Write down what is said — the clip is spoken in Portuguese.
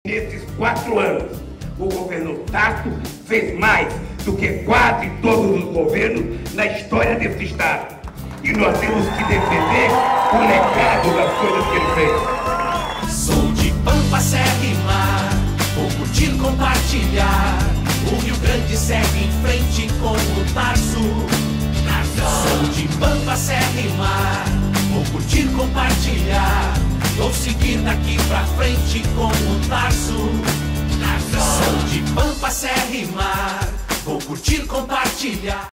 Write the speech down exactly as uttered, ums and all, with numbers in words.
Nesses quatro anos, o governo Tasso fez mais do que quase todos os governos na história desse Estado. E nós temos que defender o legado das coisas que ele fez. Sou de Pampa, Serra e Mar, vou curtir, compartilhar. O Rio Grande segue em frente com o Tarso. Sou de Pampa, Serra e Mar, vou curtir, compartilhar. Vou seguir daqui pra frente com o Tarso. Sou de Pampa, Serra e Mar, vou curtir, compartilhar.